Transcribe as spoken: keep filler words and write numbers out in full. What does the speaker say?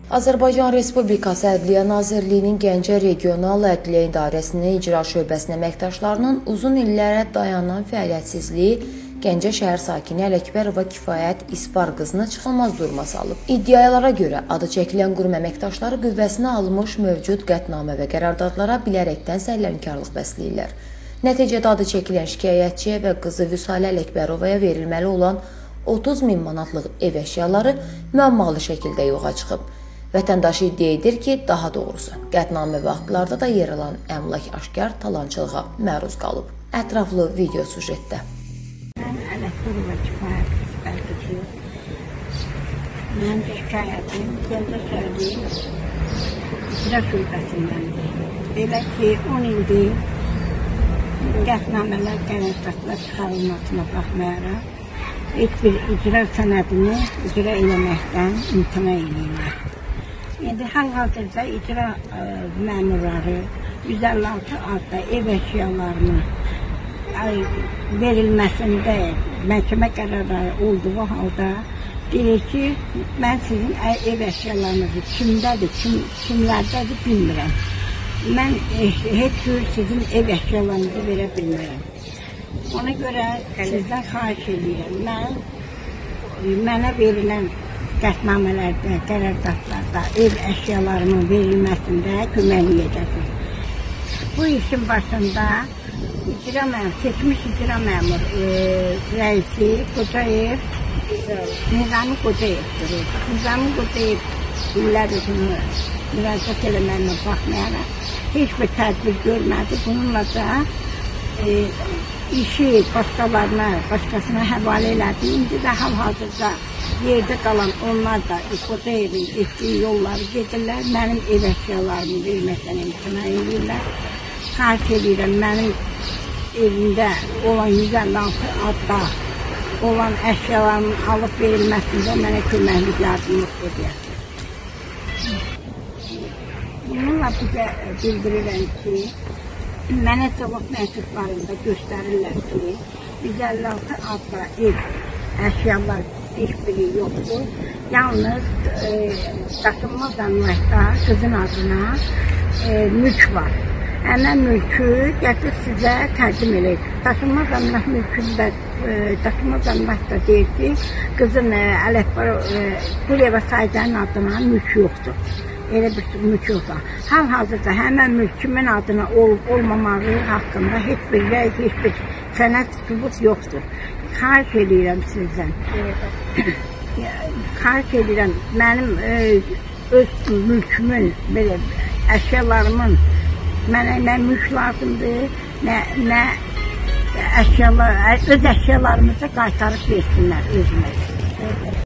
Azərbaycan Respublikası Ədliyyə Nazirliyinin Gəncə Regional Ədliyyə İdarəsinin icra şöbəsinin əməkdaşlarının uzun illərə dayanan fəaliyyətsizliyi Gəncə şəhər sakini Ələkbərova Kifayət İsbar qızını çıxılmaz duruma salıb. İddialara görə adı çəkilən qurum əməkdaşları qüvvəsinə almış mövcud qətnamə və qərardadlara bilərəkdən səhlənkarlıq bəsləyirlər. Nəticədə adı çəkilən şikayətçiyə və qızı Vüsalə Ələkbərovaya verilməli olan otuz min manatlıq ev əşyaları müəmmalı şəkildə yoxa çıxıb. Vətəndaş iddia edir ki, daha doğrusu, qətnamə vaxtlarda da yer alan əmlak aşkar talançılığa məruz qalıb. Ətraflı video sujetdə. Mən Ələkbərova Kifayət İsbar qızı. Mən şikayətim Gəncə şəhəri icra şöbəsindəndir. Belə ki, on ildir qətnamələr, qərargahlar çıxarılmasına baxmayaraq, heç bir icra sənədini icra eləməkdən imtina edirlər. İndi hal-hazırda icra ə, məmurları yüz əlli altı adda ev əşyalarının verilməsində məhkəmə qərarları olduğu halda deyir ki, mən sizin ev əşyalarınızı kimdədir, kim, kimlərdədir bilmirəm. Mən e, heç cür sizin ev əşyalarınızı verə bilmirəm. Ona görə sizdən xahiş edirəm. Mən, mənə verilən qətnamələrdə, qərargahlarda ev əşyalarının verilməsində köməklik edəsiniz. Bu işin başında icra məmur, seçmiş icra məmur e, rəisi Qocayev, Nizami Qocayevdir. Nizami Qocayev illər özünü müraciət eləməyinə baxmayaraq heç bir tədbir görmədi. Bununla da e, işi başqalarına, başqasına həvalə elədi. İndi də hal-hazırda yerdə qalan onlar da Qocayevin etdiyi yolları gedirlər. Mənim ev əşyalarımı verməkdən imtina edirlər. Xahiş edirəm, mənim evimdə olan yüz əlli altı adda olan əşyalarımın alıb verilməsində mənə köməklik yardımlıq edəcək. Bununla bizə bildirirəm ki, mənə cavab məktublarında göstərirlər ki, yüz əlli altı adda ev əşyalar heç biri yoxdur. Yalnız e, daşınmaz əmlakda qızın adına e, mülk var. Həmən mülkü gətir sizə təqdim edək. Daşınmaz əmlak mülkündə, e, daşınmaz əmlak da deyir ki, qızın e, Ələkbərova Saidənin adına mülk yoxdur. Elə bir mülk yoxdur. Hal-hazırda həmən mülk kimin adına olub olmamağı haqqında heç bir rəy, heç bir sənəd sübut yoxdur. Xahiş edirəm sizdən. Xahiş edirəm, mənim e, öz mülkümün, belə əşyalarımın mənə nə mülk lazımdır, nə, nə əşyalar, öz əşyalarımızı qaytarıb versinlər özümə.